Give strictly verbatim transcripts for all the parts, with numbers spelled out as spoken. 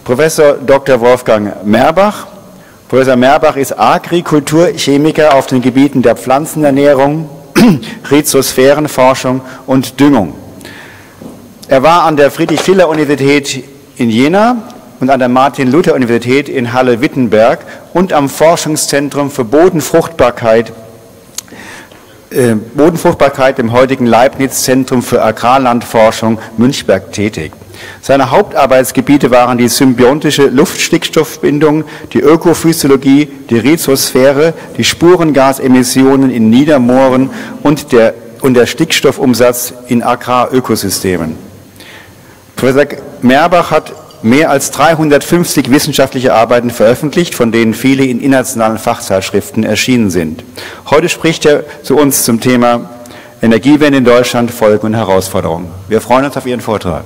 Professor Doktor Wolfgang Merbach. Professor Merbach ist Agrikulturchemiker auf den Gebieten der Pflanzenernährung, Rhizosphärenforschung und Düngung. Er war an der Friedrich-Schiller-Universität in Jena und an der Martin-Luther-Universität in Halle-Wittenberg und am Forschungszentrum für Bodenfruchtbarkeit, äh, Bodenfruchtbarkeit im heutigen Leibniz-Zentrum für Agrarlandforschung Münchberg tätig. Seine Hauptarbeitsgebiete waren die symbiontische Luftstickstoffbindung, die Ökophysiologie, die Rhizosphäre, die Spurengasemissionen in Niedermooren und der, und der Stickstoffumsatz in Agrarökosystemen. Professor Merbach hat mehr als dreihundertfünfzig wissenschaftliche Arbeiten veröffentlicht, von denen viele in internationalen Fachzeitschriften erschienen sind. Heute spricht er zu uns zum Thema Energiewende in Deutschland, Folgen und Herausforderungen. Wir freuen uns auf Ihren Vortrag.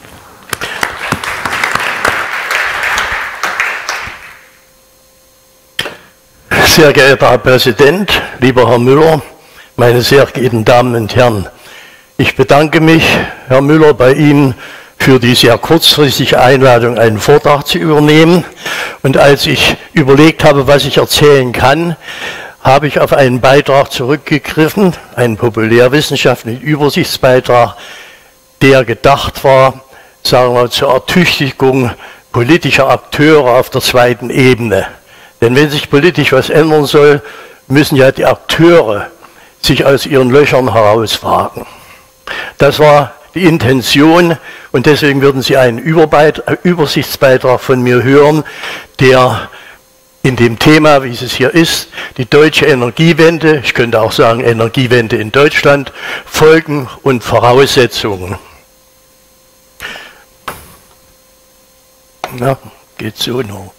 Sehr geehrter Herr Präsident, lieber Herr Müller, meine sehr geehrten Damen und Herren, ich bedanke mich, Herr Müller, bei Ihnen für die sehr kurzfristige Einladung, einen Vortrag zu übernehmen. Und als ich überlegt habe, was ich erzählen kann, habe ich auf einen Beitrag zurückgegriffen, einen populärwissenschaftlichen Übersichtsbeitrag, der gedacht war, sagen wir, zur Ertüchtigung politischer Akteure auf der zweiten Ebene. Denn wenn sich politisch was ändern soll, müssen ja die Akteure sich aus ihren Löchern herauswagen. Das war die Intention und deswegen würden Sie einen Übersichtsbeitrag von mir hören, der in dem Thema, wie es hier ist, die deutsche Energiewende, ich könnte auch sagen Energiewende in Deutschland, Folgen und Voraussetzungen. Na, geht so noch.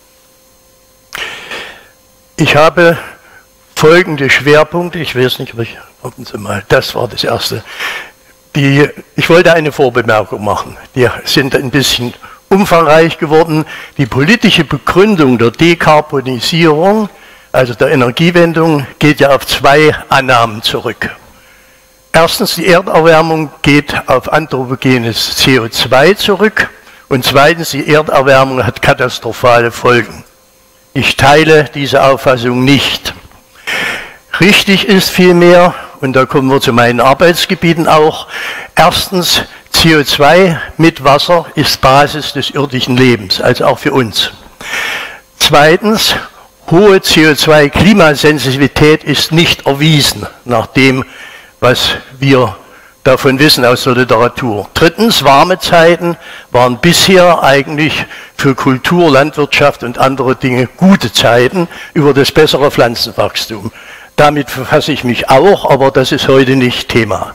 Ich habe folgende Schwerpunkte, ich weiß nicht, ob ich, warten Sie mal, das war das erste. Die, ich wollte eine Vorbemerkung machen, die sind ein bisschen umfangreich geworden. Die politische Begründung der Dekarbonisierung, also der Energiewendung, geht ja auf zwei Annahmen zurück. Erstens, die Erderwärmung geht auf anthropogenes C O zwei zurück und zweitens, die Erderwärmung hat katastrophale Folgen. Ich teile diese Auffassung nicht. Richtig ist vielmehr, und da kommen wir zu meinen Arbeitsgebieten auch, erstens, C O zwei mit Wasser ist Basis des irdischen Lebens, also auch für uns. Zweitens, hohe C O zwei Klimasensitivität ist nicht erwiesen, nach dem, was wir davon wissen aus der Literatur. Drittens, warme Zeiten waren bisher eigentlich für Kultur, Landwirtschaft und andere Dinge gute Zeiten über das bessere Pflanzenwachstum. Damit befasse ich mich auch, aber das ist heute nicht Thema.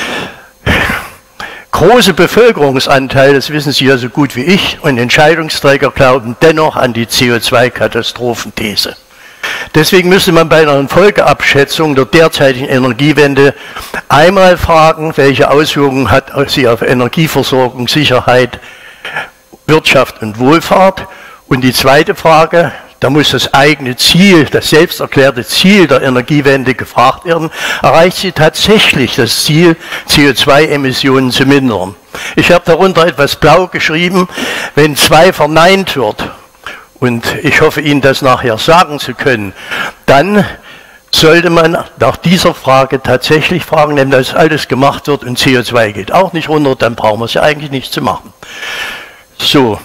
Große Bevölkerungsanteil, das wissen Sie ja so gut wie ich, und Entscheidungsträger glauben dennoch an die C O zwei Katastrophenthese. Deswegen müsste man bei einer Folgeabschätzung der derzeitigen Energiewende einmal fragen, welche Auswirkungen hat sie auf Energieversorgung, Sicherheit, Wirtschaft und Wohlfahrt. Und die zweite Frage, da muss das eigene Ziel, das selbst erklärte Ziel der Energiewende gefragt werden, erreicht sie tatsächlich das Ziel, C O zwei Emissionen zu mindern? Ich habe darunter etwas blau geschrieben, wenn zwei verneint wird, und ich hoffe Ihnen das nachher sagen zu können, dann sollte man nach dieser Frage tatsächlich fragen, wenn das alles gemacht wird und C O zwei geht auch nicht runter, dann brauchen wir es ja eigentlich nicht zu machen. So.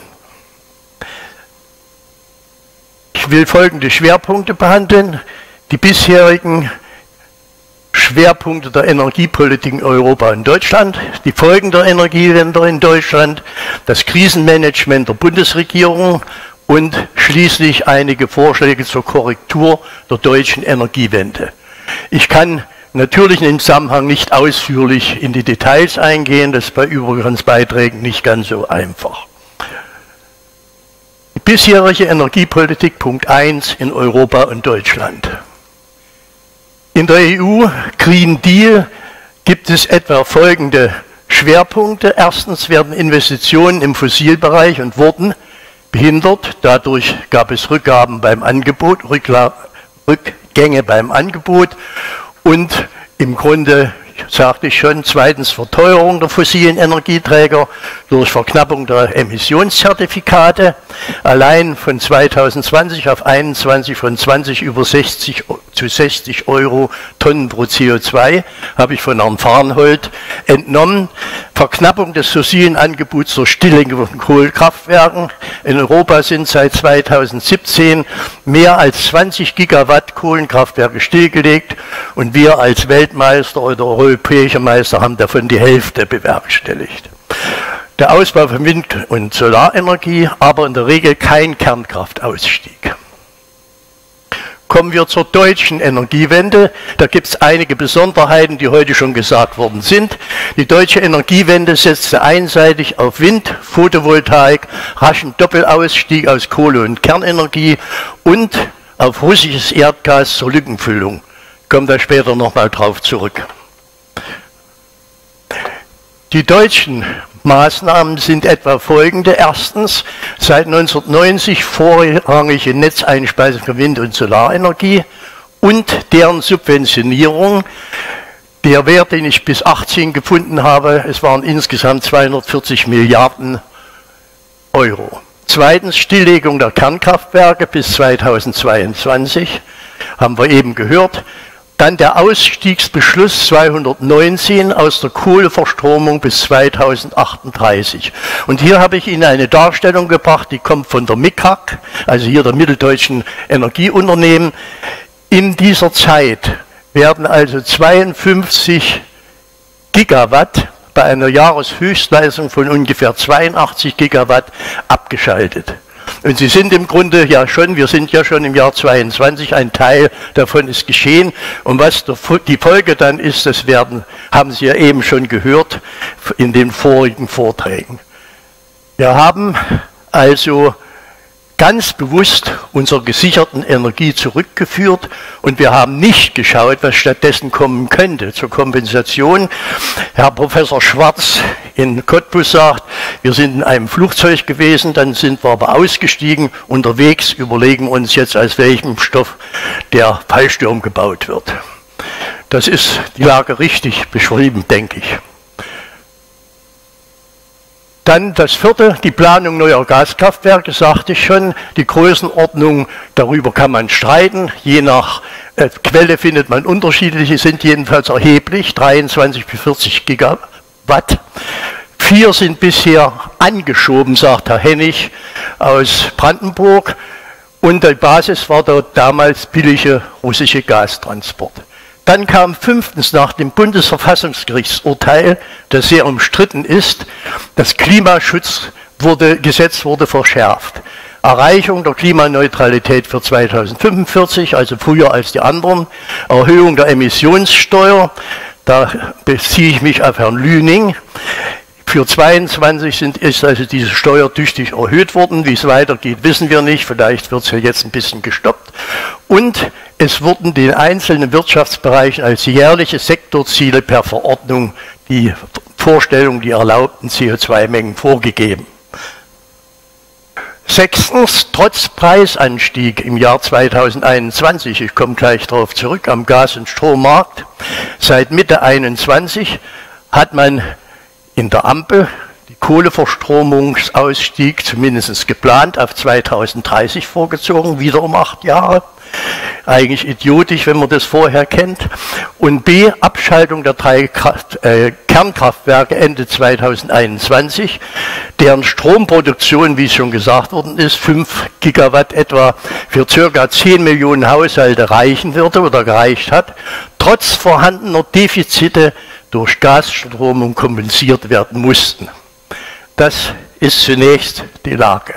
Ich will folgende Schwerpunkte behandeln. Die bisherigen Schwerpunkte der Energiepolitik in Europa und Deutschland, die Folgen der Energiewende in Deutschland, das Krisenmanagement der Bundesregierung und schließlich einige Vorschläge zur Korrektur der deutschen Energiewende. Ich kann natürlich in dem Zusammenhang nicht ausführlich in die Details eingehen, das ist bei Übergangsbeiträgen nicht ganz so einfach. Die bisherige Energiepolitik, Punkt eins, in Europa und Deutschland. In der E U Green Deal gibt es etwa folgende Schwerpunkte. Erstens werden Investitionen im Fossilbereich und wurden behindert. Dadurch gab es Rückgaben beim Angebot, Rückgänge beim Angebot und im Grunde, sagte ich schon. Zweitens Verteuerung der fossilen Energieträger durch Verknappung der Emissionszertifikate. Allein von zweitausendzwanzig auf einundzwanzig von zwanzig über sechzig zu sechzig Euro Tonnen pro C O zwei, habe ich von Herrn Farnhold entnommen. Verknappung des fossilen Angebots durch Stilllegung von Kohlekraftwerken. In Europa sind seit zweitausendsiebzehn mehr als zwanzig Gigawatt Kohlenkraftwerke stillgelegt und wir als Weltmeister oder europäischer Meister haben davon die Hälfte bewerkstelligt. Der Ausbau von Wind- und Solarenergie, aber in der Regel kein Kernkraftausstieg. Kommen wir zur deutschen Energiewende. Da gibt es einige Besonderheiten, die heute schon gesagt worden sind. Die deutsche Energiewende setzte einseitig auf Wind, Photovoltaik, raschen Doppelausstieg aus Kohle- und Kernenergie und auf russisches Erdgas zur Lückenfüllung. Ich komme da später nochmal drauf zurück. Die deutschen Maßnahmen sind etwa folgende. Erstens, seit neunzehnhundertneunzig vorrangige Netzeinspeisung für Wind- und Solarenergie und deren Subventionierung. Der Wert, den ich bis achtzehn gefunden habe, es waren insgesamt zweihundertvierzig Milliarden Euro. Zweitens, Stilllegung der Kernkraftwerke bis zweitausendzweiundzwanzig, haben wir eben gehört. Dann der Ausstiegsbeschluss zweihundertneunzehn aus der Kohleverstromung bis zweitausendachtunddreißig. Und hier habe ich Ihnen eine Darstellung gebracht, die kommt von der M I K A G, also hier der Mitteldeutschen Energieunternehmen. In dieser Zeit werden also zweiundfünfzig Gigawatt bei einer Jahreshöchstleistung von ungefähr zweiundachtzig Gigawatt abgeschaltet. Und Sie sind im Grunde ja schon, wir sind ja schon im Jahr zweiundzwanzig, ein Teil davon ist geschehen. Und was die Folge dann ist, das werden, haben Sie ja eben schon gehört in den vorigen Vorträgen. Wir haben also ganz bewusst unserer gesicherten Energie zurückgeführt und wir haben nicht geschaut, was stattdessen kommen könnte zur Kompensation. Herr Professor Schwarz in Cottbus sagt, wir sind in einem Flugzeug gewesen, dann sind wir aber ausgestiegen, unterwegs überlegen uns jetzt, aus welchem Stoff der Fallschirm gebaut wird. Das ist die Lage richtig beschrieben, denke ich. Dann das vierte, die Planung neuer Gaskraftwerke, sagte ich schon. Die Größenordnung, darüber kann man streiten. Je nach äh, Quelle findet man unterschiedliche, sind jedenfalls erheblich, dreiundzwanzig bis vierzig Gigawatt. Vier sind bisher angeschoben, sagt Herr Hennig aus Brandenburg. Und die Basis war der damals billige russische Gastransport. Dann kam fünftens nach dem Bundesverfassungsgerichtsurteil, das sehr umstritten ist, das Klimaschutzgesetz wurde, wurde verschärft. Erreichung der Klimaneutralität für zweitausendfünfundvierzig, also früher als die anderen. Erhöhung der Emissionssteuer, da beziehe ich mich auf Herrn Lüning. Für zweiundzwanzig sind, ist also diese Steuer tüchtig erhöht worden. Wie es weitergeht, wissen wir nicht. Vielleicht wird es ja jetzt ein bisschen gestoppt. Und es wurden den einzelnen Wirtschaftsbereichen als jährliche Sektorziele per Verordnung die Vorstellung, die erlaubten C O zwei Mengen vorgegeben. Sechstens, trotz Preisanstieg im Jahr zweitausendeinundzwanzig, ich komme gleich darauf zurück, am Gas- und Strommarkt, seit Mitte einundzwanzig hat man in der Ampel die Kohleverstromungsausstieg zumindest geplant auf zweitausenddreißig vorgezogen, wieder um acht Jahre. Eigentlich idiotisch, wenn man das vorher kennt. Und B, Abschaltung der drei Kraft, äh, Kernkraftwerke Ende zweitausendeinundzwanzig, deren Stromproduktion, wie es schon gesagt worden ist, fünf Gigawatt etwa für circa zehn Millionen Haushalte reichen würde oder gereicht hat, trotz vorhandener Defizite durch Gasstromung kompensiert werden mussten. Das ist zunächst die Lage.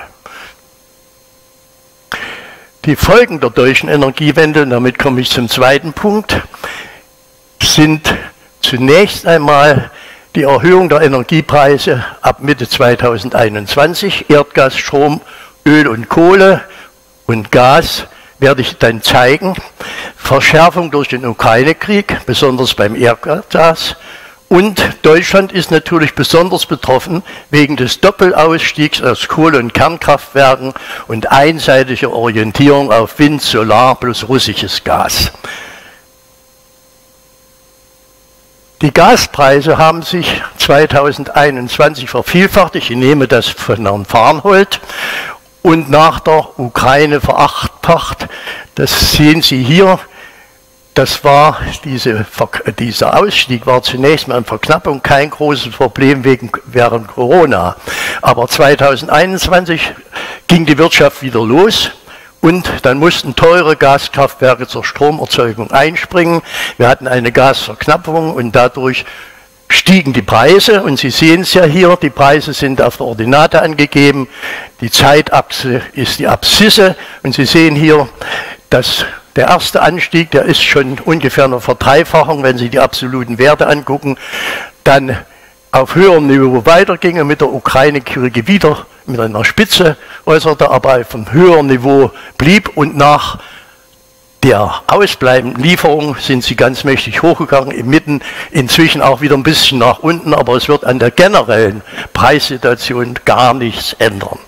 Die Folgen der deutschen Energiewende, und damit komme ich zum zweiten Punkt, sind zunächst einmal die Erhöhung der Energiepreise ab Mitte zweitausendeinundzwanzig. Erdgas, Strom, Öl und Kohle und Gas werde ich dann zeigen. Verschärfung durch den Ukraine-Krieg, besonders beim Erdgas. Und Deutschland ist natürlich besonders betroffen wegen des Doppelausstiegs aus Kohle- und Kernkraftwerken und einseitiger Orientierung auf Wind, Solar plus russisches Gas. Die Gaspreise haben sich zweitausendeinundzwanzig vervielfacht. Ich nehme das von Herrn Farnhold. Und nach der Ukraine verachtfacht. Das sehen Sie hier. Das war diese, dieser Ausstieg war zunächst mal eine Verknappung kein großes Problem wegen, während Corona. Aber zweitausendeinundzwanzig ging die Wirtschaft wieder los. Und dann mussten teure Gaskraftwerke zur Stromerzeugung einspringen. Wir hatten eine Gasverknappung und dadurch stiegen die Preise. Und Sie sehen es ja hier, die Preise sind auf der Ordinate angegeben. Die Zeitachse ist die Abszisse. Und Sie sehen hier, dass der erste Anstieg, der ist schon ungefähr eine Verdreifachung, wenn Sie die absoluten Werte angucken. Dann auf höherem Niveau weiterging und mit der Ukraine-Kriege wieder mit einer Spitze äußerte, aber auf einem höheren Niveau blieb und nach der ausbleibenden Lieferung sind sie ganz mächtig hochgegangen, im Mitten inzwischen auch wieder ein bisschen nach unten, aber es wird an der generellen Preissituation gar nichts ändern.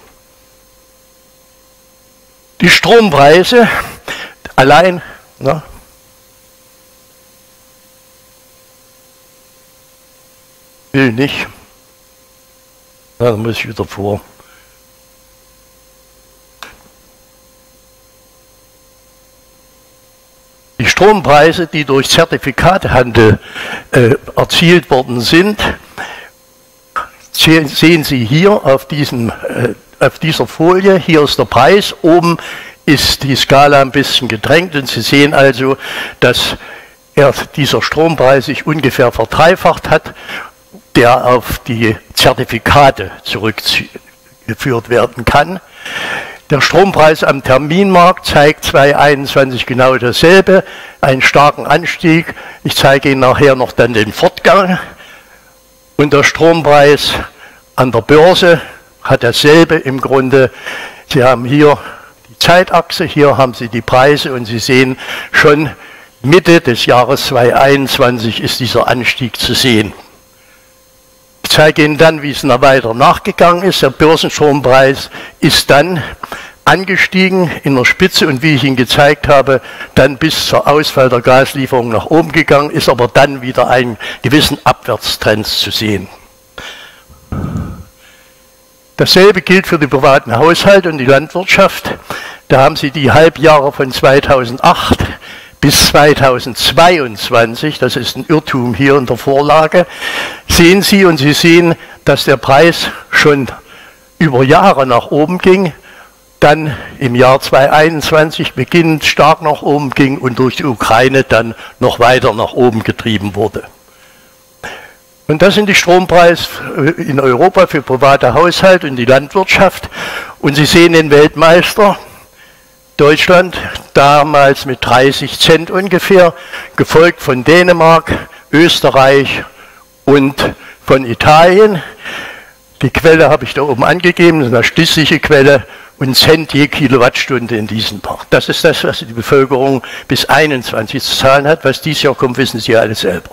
Die Strompreise allein, na, will nicht, na, dann muss ich wieder vor. Die Strompreise, die durch Zertifikatehandel äh, erzielt worden sind, sehen Sie hier auf, diesem, äh, auf dieser Folie. Hier ist der Preis, oben ist die Skala ein bisschen gedrängt und Sie sehen also, dass er, dieser Strompreis sich ungefähr verdreifacht hat, der auf die Zertifikate zurückgeführt werden kann. Der Strompreis am Terminmarkt zeigt zweitausendeinundzwanzig genau dasselbe, einen starken Anstieg. Ich zeige Ihnen nachher noch dann den Fortgang. Und der Strompreis an der Börse hat dasselbe im Grunde. Sie haben hier die Zeitachse, hier haben Sie die Preise und Sie sehen schon Mitte des Jahres zweitausendeinundzwanzig ist dieser Anstieg zu sehen. Ich zeige Ihnen dann, wie es noch weiter nachgegangen ist. Der Börsenstrompreis ist dann angestiegen in der Spitze und wie ich Ihnen gezeigt habe, dann bis zur Ausfall der Gaslieferung nach oben gegangen, ist aber dann wieder einen gewissen Abwärtstrend zu sehen. Dasselbe gilt für die privaten Haushalte und die Landwirtschaft. Da haben Sie die Halbjahre von zweitausendacht bis zweitausendzweiundzwanzig, das ist ein Irrtum hier in der Vorlage, sehen Sie und Sie sehen, dass der Preis schon über Jahre nach oben ging, dann im Jahr zweitausendeinundzwanzig beginnend stark nach oben ging und durch die Ukraine dann noch weiter nach oben getrieben wurde. Und das sind die Strompreise in Europa für private Haushalte und die Landwirtschaft. Und Sie sehen den Weltmeister, Deutschland, damals mit dreißig Cent ungefähr, gefolgt von Dänemark, Österreich und von Italien. Die Quelle habe ich da oben angegeben, das ist eine stichliche Quelle und Cent je Kilowattstunde in diesem Jahr. Das ist das, was die Bevölkerung bis einundzwanzig zu zahlen hat. Was dieses Jahr kommt, wissen Sie alle selber.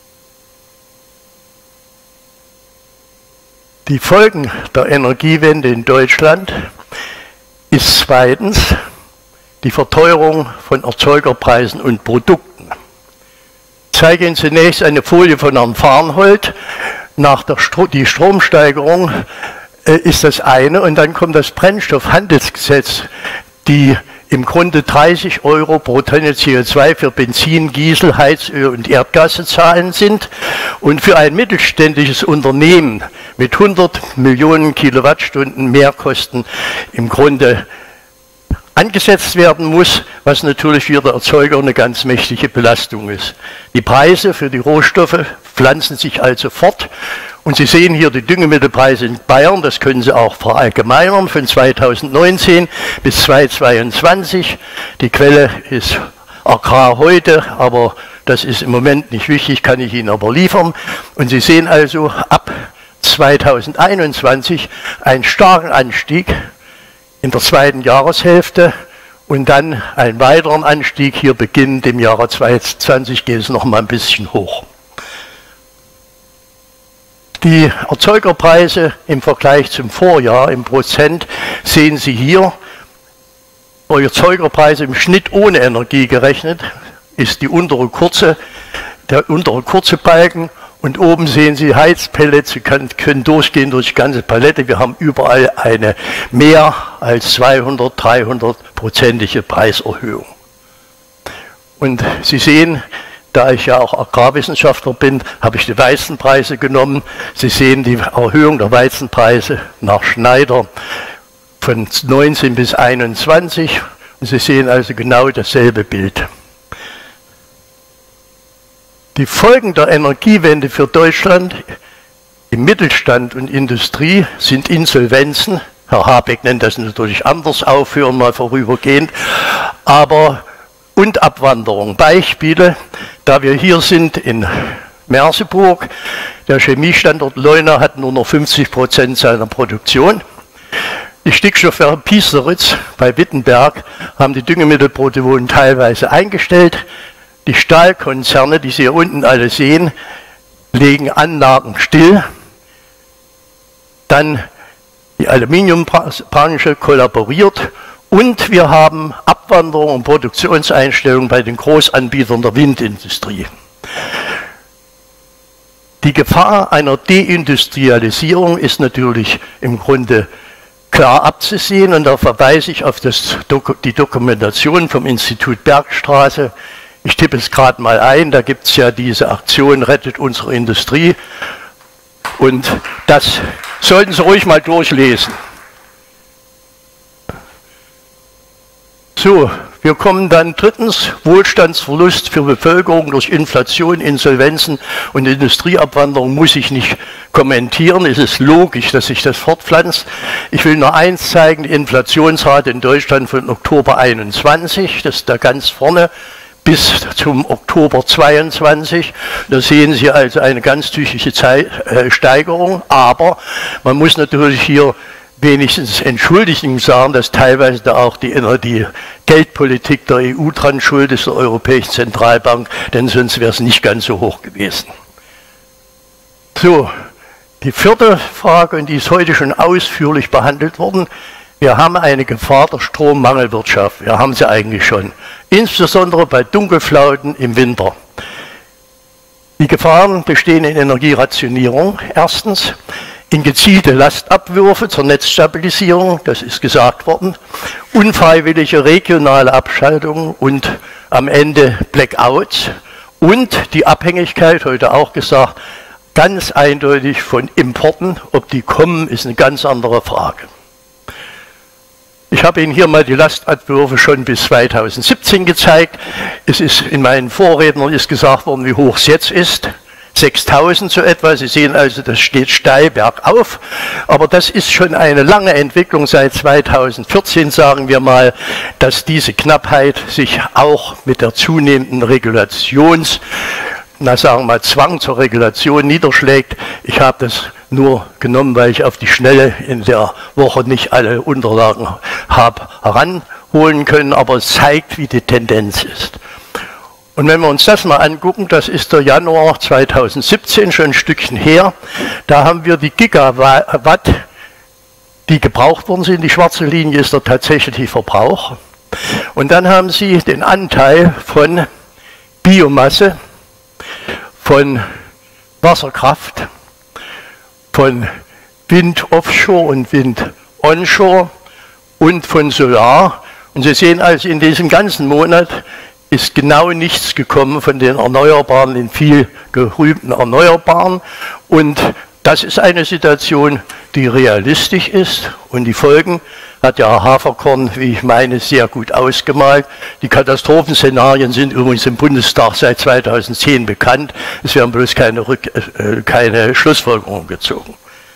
Die Folgen der Energiewende in Deutschland ist zweitens die Verteuerung von Erzeugerpreisen und Produkten. Ich zeige Ihnen zunächst eine Folie von Herrn Farnhold. Nach der Stro die Stromsteigerung äh, ist das eine und dann kommt das Brennstoffhandelsgesetz, die im Grunde dreißig Euro pro Tonne C O zwei für Benzin, Diesel, Heizöl und Erdgas zu zahlen sind und für ein mittelständisches Unternehmen mit hundert Millionen Kilowattstunden Mehrkosten im Grunde angesetzt werden muss, was natürlich für den Erzeuger eine ganz mächtige Belastung ist. Die Preise für die Rohstoffe pflanzen sich also fort und Sie sehen hier die Düngemittelpreise in Bayern, das können Sie auch verallgemeinern, von zweitausendneunzehn bis zweitausendzweiundzwanzig. Die Quelle ist Agrar heute, aber das ist im Moment nicht wichtig, kann ich Ihnen aber liefern. Und Sie sehen also ab zweitausendeinundzwanzig einen starken Anstieg in der zweiten Jahreshälfte und dann einen weiteren Anstieg. Hier beginnend im Jahre zweitausendzwanzig geht es noch mal ein bisschen hoch. Die Erzeugerpreise im Vergleich zum Vorjahr im Prozent sehen Sie hier. Erzeugerpreise im Schnitt ohne Energie gerechnet ist die untere kurze der untere kurze Balken. Und oben sehen Sie Heizpellets, Sie können, können durchgehen durch die ganze Palette. Wir haben überall eine mehr als zweihundert, dreihundert-prozentige Preiserhöhung. Und Sie sehen, da ich ja auch Agrarwissenschaftler bin, habe ich die Weizenpreise genommen. Sie sehen die Erhöhung der Weizenpreise nach Schneider von neunzehn bis einundzwanzig. Und Sie sehen also genau dasselbe Bild. Die Folgen der Energiewende für Deutschland im Mittelstand und Industrie sind Insolvenzen. Herr Habeck nennt das natürlich anders, aufhören mal vorübergehend, aber und Abwanderung. Beispiele, da wir hier sind in Merseburg, der Chemiestandort Leuna hat nur noch fünfzig Prozent seiner Produktion. Die Stickstoffwerke Piesteritz bei Wittenberg haben die Düngemittelproduktion teilweise eingestellt. Die Stahlkonzerne, die Sie hier unten alle sehen, legen Anlagen still. Dann die Aluminiumbranche kollaboriert und wir haben Abwanderung und Produktionseinstellungen bei den Großanbietern der Windindustrie. Die Gefahr einer Deindustrialisierung ist natürlich im Grunde klar abzusehen und da verweise ich auf das, die Dokumentation vom Institut Bergstraße. Ich tippe es gerade mal ein, da gibt es ja diese Aktion Rettet unsere Industrie und das sollten Sie ruhig mal durchlesen. So, wir kommen dann drittens, Wohlstandsverlust für Bevölkerung durch Inflation, Insolvenzen und Industrieabwanderung muss ich nicht kommentieren. Es ist logisch, dass sich das fortpflanzt. Ich will nur eins zeigen, die Inflationsrate in Deutschland von Oktober einundzwanzig, das ist da ganz vorne, bis zum Oktober zweiundzwanzig. Da sehen Sie also eine ganz tüchtige Steigerung, aber man muss natürlich hier wenigstens Entschuldigung sagen, dass teilweise da auch die, die Geldpolitik der E U dran schuld ist, der Europäischen Zentralbank, denn sonst wäre es nicht ganz so hoch gewesen. So, die vierte Frage, und die ist heute schon ausführlich behandelt worden. Wir haben eine Gefahr der Strommangelwirtschaft. Wir haben sie eigentlich schon. Insbesondere bei Dunkelflauten im Winter. Die Gefahren bestehen in Energierationierung. Erstens in gezielte Lastabwürfe zur Netzstabilisierung, das ist gesagt worden, unfreiwillige regionale Abschaltungen und am Ende Blackouts und die Abhängigkeit, heute auch gesagt, ganz eindeutig von Importen. Ob die kommen, ist eine ganz andere Frage. Ich habe Ihnen hier mal die Lastabwürfe schon bis zweitausendsiebzehn gezeigt. Es ist in meinen Vorrednern ist gesagt worden, wie hoch es jetzt ist. sechstausend so etwa. Sie sehen also, das steht steil bergauf. Aber das ist schon eine lange Entwicklung. Seit zweitausendvierzehn sagen wir mal, dass diese Knappheit sich auch mit der zunehmenden Regulations, na sagen wir mal, Zwang zur Regulation niederschlägt. Ich habe das nur genommen, weil ich auf die Schnelle in der Woche nicht alle Unterlagen habe heranholen können, aber es zeigt, wie die Tendenz ist. Und wenn wir uns das mal angucken, das ist der Januar zweitausendsiebzehn, schon ein Stückchen her, da haben wir die Gigawatt, die gebraucht worden sind. Die schwarze Linie ist der tatsächliche Verbrauch. Und dann haben Sie den Anteil von Biomasse, von Wasserkraft, von Wind offshore und Wind onshore und von Solar. Und Sie sehen also, in diesem ganzen Monat ist genau nichts gekommen von den Erneuerbaren, den viel gerühmten Erneuerbaren. Und das ist eine Situation, die realistisch ist. Und die Folgen hat ja Herr Haferkorn, wie ich meine, sehr gut ausgemalt. Die Katastrophenszenarien sind übrigens im Bundestag seit zweitausendzehn bekannt. Es werden bloß keine, Rück, äh, keine Schlussfolgerungen gezogen.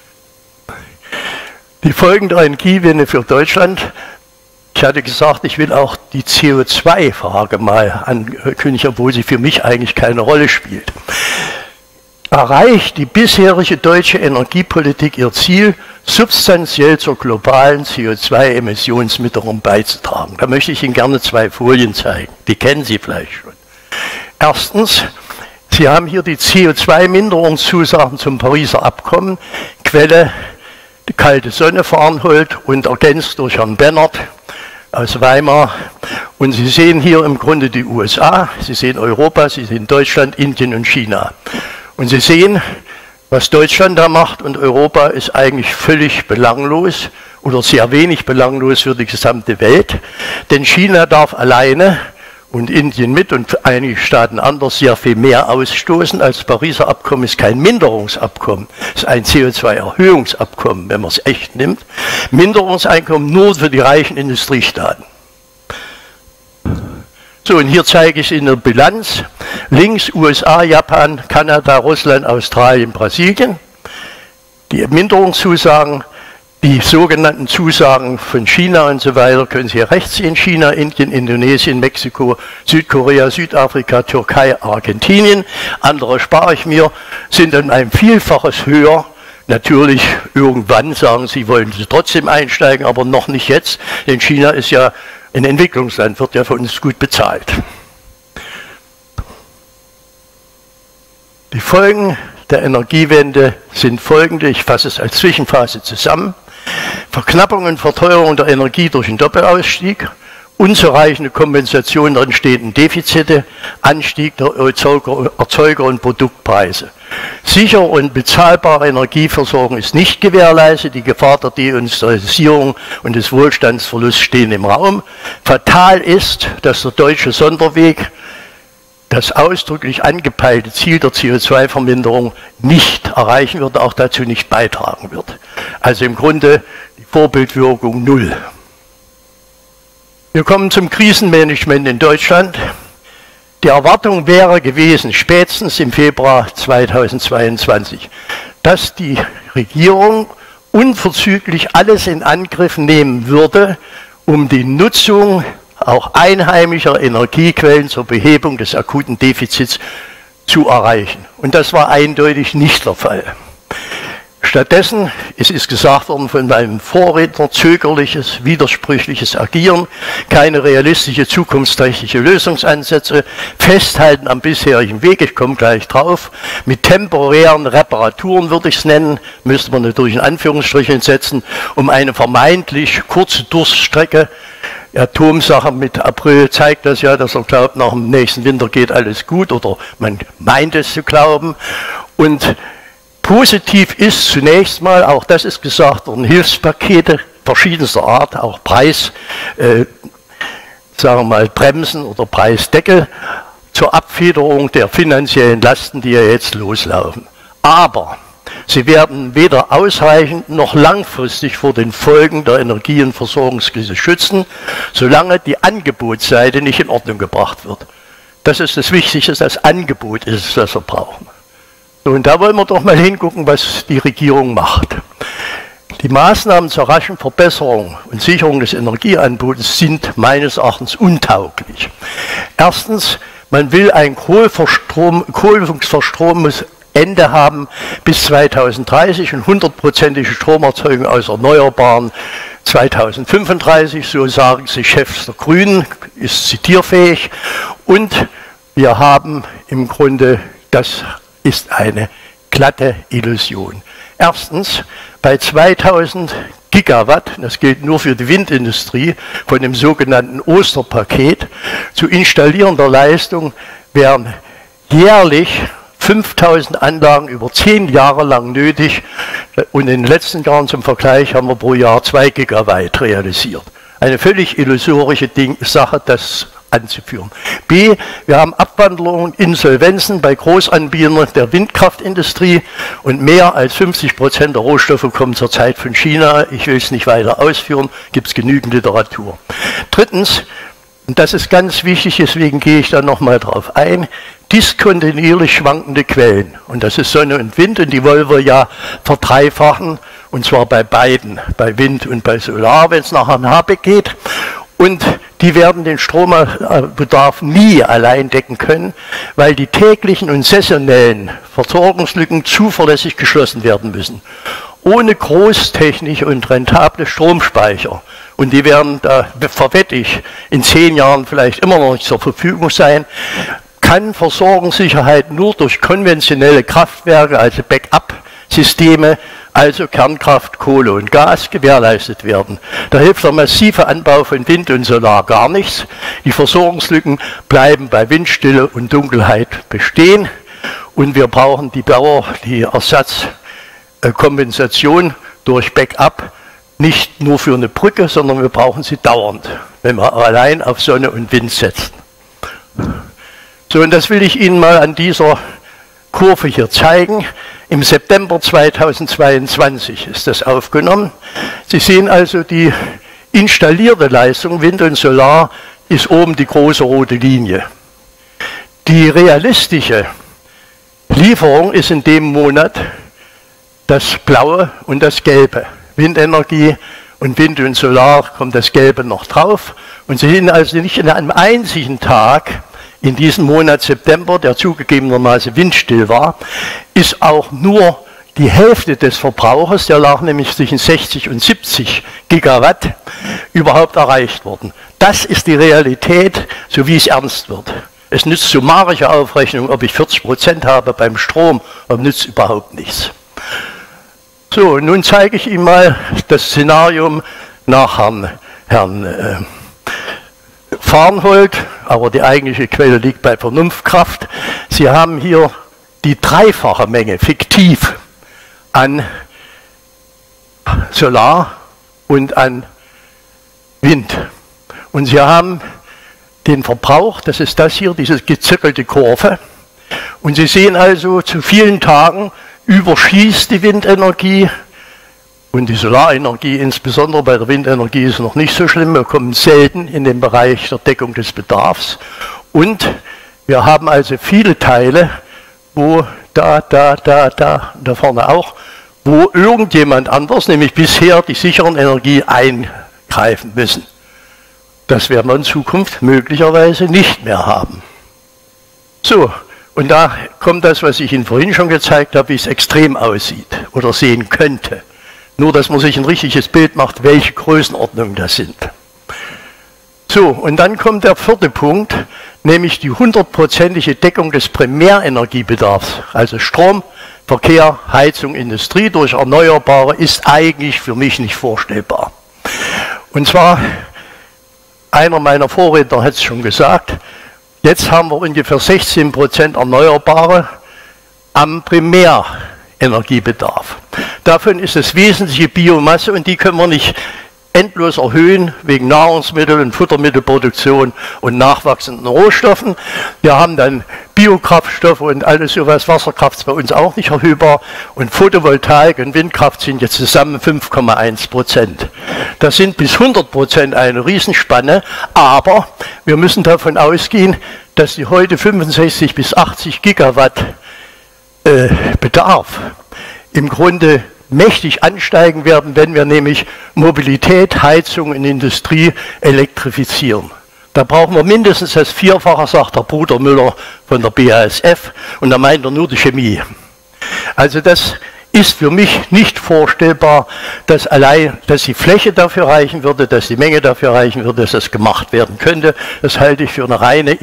Die Folgen der Energiewende für Deutschland. Ich hatte gesagt, ich will auch die C O zwei Frage mal ankündigen, obwohl sie für mich eigentlich keine Rolle spielt. Erreicht die bisherige deutsche Energiepolitik ihr Ziel, substanziell zur globalen C O zwei Emissionsminderung beizutragen? Da möchte ich Ihnen gerne zwei Folien zeigen. Die kennen Sie vielleicht schon. Erstens, Sie haben hier die C O zwei Minderungszusagen zum Pariser Abkommen. Quelle, die kalte Sonne, Farnhold und ergänzt durch Herrn Bennert. aus Weimar. Und Sie sehen hier im Grunde die U S A, Sie sehen Europa, Sie sehen Deutschland, Indien und China. Und Sie sehen, was Deutschland da macht und Europa ist eigentlich völlig belanglos oder sehr wenig belanglos für die gesamte Welt. Denn China darf alleine und Indien mit und einige Staaten anders sehr viel mehr ausstoßen. Als das Pariser Abkommen ist kein Minderungsabkommen, es ist ein C O zwei Erhöhungsabkommen, wenn man es echt nimmt. Minderungseinkommen nur für die reichen Industriestaaten. So, und hier zeige ich Ihnen eine Bilanz. Links U S A, Japan, Kanada, Russland, Australien, Brasilien. Die Minderungszusagen, die sogenannten Zusagen von China und so weiter, können Sie hier rechts sehen. China, Indien, Indonesien, Mexiko, Südkorea, Südafrika, Türkei, Argentinien. Andere spare ich mir, sind dann ein Vielfaches höher. Natürlich, irgendwann sagen Sie, wollen Sie trotzdem einsteigen, aber noch nicht jetzt, denn China ist ja ein Entwicklungsland, wird ja von uns gut bezahlt. Die Folgen der Energiewende sind folgende, ich fasse es als Zwischenphase zusammen. Verknappung und Verteuerung der Energie durch den Doppelausstieg, unzureichende Kompensation der entstehenden Defizite, Anstieg der Erzeuger-, Erzeuger- und Produktpreise. Sichere und bezahlbare Energieversorgung ist nicht gewährleistet, die Gefahr der Deindustrialisierung und des Wohlstandsverlusts stehen im Raum. Fatal ist, dass der deutsche Sonderweg das ausdrücklich angepeilte Ziel der C O zwei Verminderung nicht erreichen wird, auch dazu nicht beitragen wird. Also im Grunde die Vorbildwirkung null. Wir kommen zum Krisenmanagement in Deutschland. Die Erwartung wäre gewesen, spätestens im Februar zweitausendzweiundzwanzig, dass die Regierung unverzüglich alles in Angriff nehmen würde, um die Nutzung auch einheimischer Energiequellen zur Behebung des akuten Defizits zu erreichen. Und das war eindeutig nicht der Fall. Stattdessen, es ist gesagt worden von meinem Vorredner, zögerliches, widersprüchliches Agieren, keine realistische zukunftsträchtige Lösungsansätze, Festhalten am bisherigen Weg, ich komme gleich drauf, mit temporären Reparaturen würde ich es nennen, müsste man natürlich in Anführungsstrichen setzen, um eine vermeintlich kurze Durststrecke. Die Atomsache mit April zeigt das ja, dass er glaubt, nach dem nächsten Winter geht alles gut oder man meint es zu glauben. Und positiv ist zunächst mal, auch das ist gesagt worden, Hilfspakete verschiedenster Art, auch Preis, äh, sagen wir mal Bremsen oder Preisdeckel zur Abfederung der finanziellen Lasten, die ja jetzt loslaufen. Aber sie werden weder ausreichend noch langfristig vor den Folgen der Energie- und Versorgungskrise schützen, solange die Angebotsseite nicht in Ordnung gebracht wird. Das ist das Wichtigste, das Angebot ist, das wir brauchen. So, und da wollen wir doch mal hingucken, was die Regierung macht. Die Maßnahmen zur raschen Verbesserung und Sicherung des Energieangebots sind meines Erachtens untauglich. Erstens, man will ein kohlungsverstromendes Ende haben bis zweitausenddreißig und hundertprozentige Stromerzeugung aus Erneuerbaren zweitausendfünfunddreißig, so sagen sie Chefs der Grünen, ist zitierfähig. Und wir haben im Grunde, das ist eine glatte Illusion. Erstens, bei zweitausend Gigawatt, das gilt nur für die Windindustrie, von dem sogenannten Osterpaket, zu installierender Leistung wären jährlich fünftausend Anlagen über zehn Jahre lang nötig und in den letzten Jahren zum Vergleich haben wir pro Jahr zwei Gigawatt realisiert. Eine völlig illusorische Ding, Sache, das anzuführen. B, wir haben Abwanderungen, Insolvenzen bei Großanbietern der Windkraftindustrie und mehr als fünfzig Prozent der Rohstoffe kommen zurzeit von China. Ich will es nicht weiter ausführen, gibt es genügend Literatur. Drittens, und das ist ganz wichtig, deswegen gehe ich da nochmal drauf ein, diskontinuierlich schwankende Quellen. Und das ist Sonne und Wind und die wollen wir ja verdreifachen, und zwar bei beiden, bei Wind und bei Solar, wenn es nach Herrn Habeck geht. Und die werden den Strombedarf nie allein decken können, weil die täglichen und saisonellen Versorgungslücken zuverlässig geschlossen werden müssen. Ohne großtechnische und rentable Stromspeicher, und die werden, da verwette ich, in zehn Jahren vielleicht immer noch nicht zur Verfügung sein, kann Versorgungssicherheit nur durch konventionelle Kraftwerke, also Backup, Systeme, also Kernkraft, Kohle und Gas, gewährleistet werden. Da hilft der massive Anbau von Wind und Solar gar nichts. Die Versorgungslücken bleiben bei Windstille und Dunkelheit bestehen. Und wir brauchen die Dauer, die Ersatzkompensation durch Backup, nicht nur für eine Brücke, sondern wir brauchen sie dauernd, wenn wir allein auf Sonne und Wind setzen. So, und das will ich Ihnen mal an dieser Kurve hier zeigen. Im September zweitausendzweiundzwanzig ist das aufgenommen. Sie sehen also, die installierte Leistung, Wind und Solar, ist oben die große rote Linie. Die realistische Lieferung ist in dem Monat das Blaue und das Gelbe. Windenergie und Wind und Solar kommt das Gelbe noch drauf. Und Sie sehen also nicht in einem einzigen Tag in diesem Monat September, der zugegebenermaßen windstill war, ist auch nur die Hälfte des Verbrauchers, der lag nämlich zwischen sechzig und siebzig Gigawatt, überhaupt erreicht worden. Das ist die Realität, so wie es ernst wird. Es nützt summarische Aufrechnung, ob ich vierzig Prozent habe beim Strom, aber nützt überhaupt nichts. So, nun zeige ich Ihnen mal das Szenario nach Herrn, Herrn äh, Farnhold, aber die eigentliche Quelle liegt bei Vernunftkraft. Sie haben hier die dreifache Menge, fiktiv, an Solar und an Wind. Und Sie haben den Verbrauch, das ist das hier, diese gezirkelte Kurve. Und Sie sehen also, zu vielen Tagen überschießt die Windenergie und die Solarenergie, insbesondere bei der Windenergie, ist noch nicht so schlimm. Wir kommen selten in den Bereich der Deckung des Bedarfs. Und wir haben also viele Teile, wo da, da, da, da, da vorne auch, wo irgendjemand anders, nämlich bisher die sicheren Energie eingreifen müssen. Das werden wir in Zukunft möglicherweise nicht mehr haben. So, und da kommt das, was ich Ihnen vorhin schon gezeigt habe, wie es extrem aussieht oder sehen könnte. Nur, dass man sich ein richtiges Bild macht, welche Größenordnungen das sind. So, und dann kommt der vierte Punkt, nämlich die hundertprozentige Deckung des Primärenergiebedarfs, also Strom, Verkehr, Heizung, Industrie durch Erneuerbare, ist eigentlich für mich nicht vorstellbar. Und zwar, einer meiner Vorredner hat es schon gesagt, jetzt haben wir ungefähr sechzehn Prozent Erneuerbare am Primärenergiebedarf. Davon ist es wesentliche Biomasse und die können wir nicht endlos erhöhen wegen Nahrungsmittel- und Futtermittelproduktion und nachwachsenden Rohstoffen. Wir haben dann Biokraftstoffe und alles sowas. Wasserkraft ist bei uns auch nicht erhöhbar. Und Photovoltaik und Windkraft sind jetzt zusammen fünf Komma eins Prozent. Das sind bis hundert Prozent eine Riesenspanne, aber wir müssen davon ausgehen, dass die heute fünfundsechzig bis achtzig Gigawatt äh, Bedarf im Grunde mächtig ansteigen werden, wenn wir nämlich Mobilität, Heizung und Industrie elektrifizieren. Da brauchen wir mindestens das Vierfache, sagt der Bruder Müller von der B A S F, und da meint er nur die Chemie. Also das ist für mich nicht vorstellbar, dass allein, dass die Fläche dafür reichen würde, dass die Menge dafür reichen würde, dass das gemacht werden könnte. Das halte ich für eine reine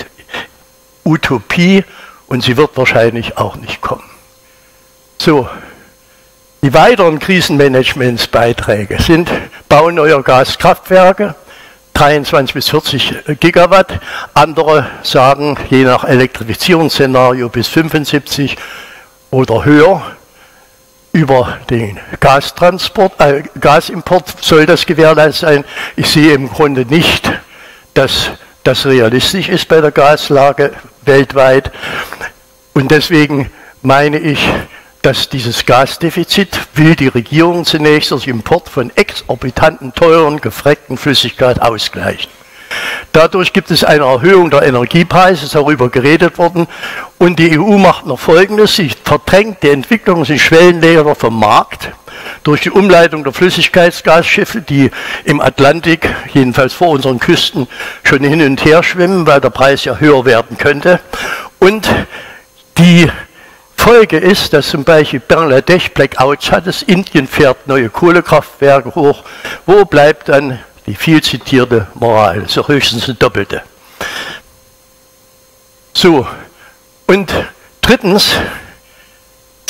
Utopie und sie wird wahrscheinlich auch nicht kommen. So. Die weiteren Krisenmanagementsbeiträge sind Bau neuer Gaskraftwerke, dreiundzwanzig bis vierzig Gigawatt. Andere sagen, je nach Elektrifizierungsszenario bis fünfundsiebzig oder höher. Über den Gastransport, äh, Gasimport soll das gewährleistet sein. Ich sehe im Grunde nicht, dass das realistisch ist bei der Gaslage weltweit. Und deswegen meine ich, dass dieses Gasdefizit will die Regierung zunächst durch Import von exorbitanten, teuren, gefreckten Flüssigkeit ausgleichen. Dadurch gibt es eine Erhöhung der Energiepreise, ist darüber geredet worden. Und die E U macht noch Folgendes, sie verdrängt die Entwicklungs- und Schwellenländer vom Markt durch die Umleitung der Flüssigkeitsgasschiffe, die im Atlantik, jedenfalls vor unseren Küsten, schon hin und her schwimmen, weil der Preis ja höher werden könnte. Und die Folge ist, dass zum Beispiel Bangladesch Blackouts hat, das Indien fährt neue Kohlekraftwerke hoch. Wo bleibt dann die viel zitierte Moral? Das ist höchstens eine doppelte. So, und drittens